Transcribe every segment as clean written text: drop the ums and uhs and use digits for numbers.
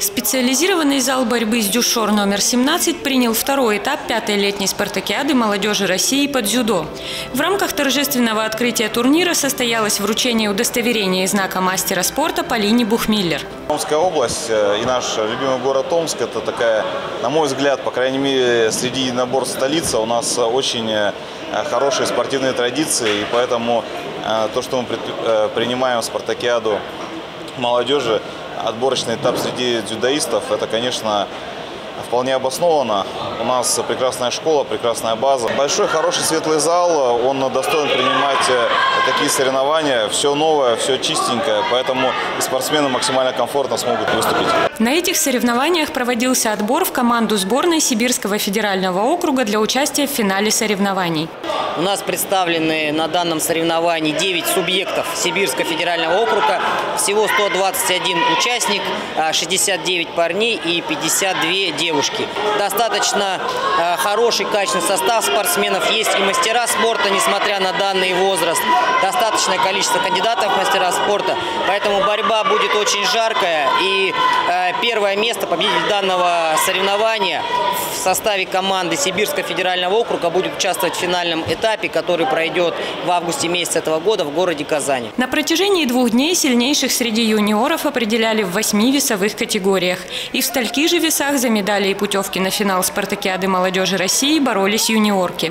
Специализированный зал борьбы с Дюшор номер 17 принял второй этап пятой летней спартакиады молодежи России по дзюдо. В рамках торжественного открытия турнира состоялось вручение удостоверения и знака мастера спорта Полине Бухмиллер. Томская область и наш любимый город Томск – это такая, на мой взгляд, по крайней мере, среди единоборств столицы у нас очень хорошие спортивные традиции. И поэтому то, что мы принимаем спартакиаду молодежи, отборочный этап среди дзюдоистов, это, конечно, вполне обоснованно. У нас прекрасная школа, прекрасная база. Большой, хороший, светлый зал, он достоин принимать такие соревнования. Все новое, все чистенькое, поэтому и спортсмены максимально комфортно смогут выступить. На этих соревнованиях проводился отбор в команду сборной Сибирского федерального округа для участия в финале соревнований. У нас представлены на данном соревновании 9 субъектов Сибирского федерального округа. Всего 121 участник, 69 парней и 52 девушки. Достаточно хороший, качественный состав спортсменов. Есть и мастера спорта, несмотря на данный возраст. Достаточное количество кандидатов в мастера спорта. Поэтому борьба будет очень жаркая. И первое место, победитель данного соревнования в составе команды Сибирского федерального округа будет участвовать в финальном этапе, который пройдет в августе месяце этого года в городе Казани. На протяжении 2 дней сильнейших среди юниоров определяли в 8 весовых категориях. И в стольких же весах за медали и путевки на финал спартакиады молодежи России боролись юниорки.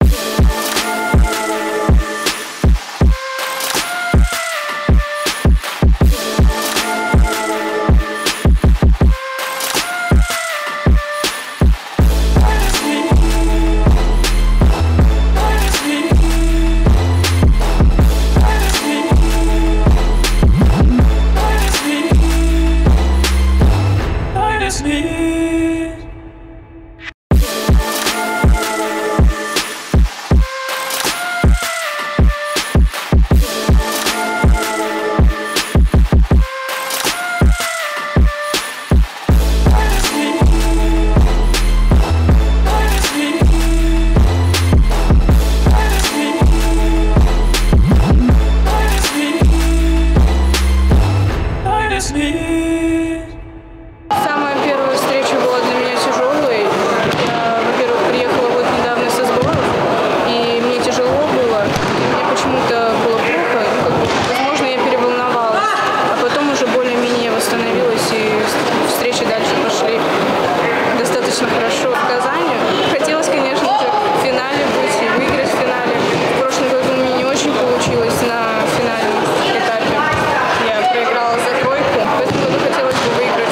Самая первая встреча была для меня тяжелой. Я, во-первых, приехала вот недавно со сборов, и мне тяжело было. Мне почему-то было плохо. Возможно, я переволновалась. А потом уже более-менее восстановилась, и встречи дальше пошли достаточно хорошо. В Казани хотелось, конечно же, в финале быть и выиграть в финале. В прошлом году у меня не очень получилось на финальном этапе. Я проиграла за тройку. В этом году хотелось бы выиграть.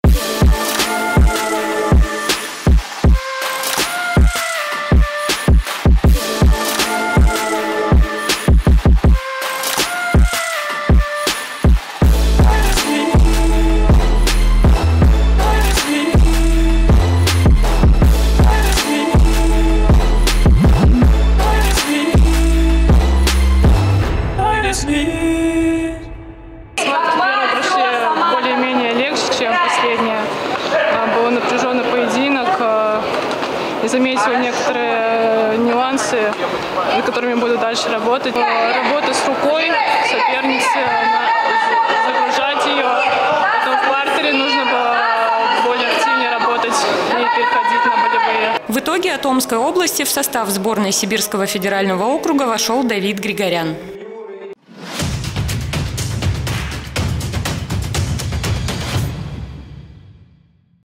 Более-менее легче, чем последняя. Был напряженный поединок. Я заметила некоторые нюансы, над которыми буду дальше работать. Работа с рукой, соперницы, загружать ее. Потом в партере нужно было более активнее работать и переходить на болевые. В итоге от Томской области в состав сборной Сибирского федерального округа вошел Давид Григорян.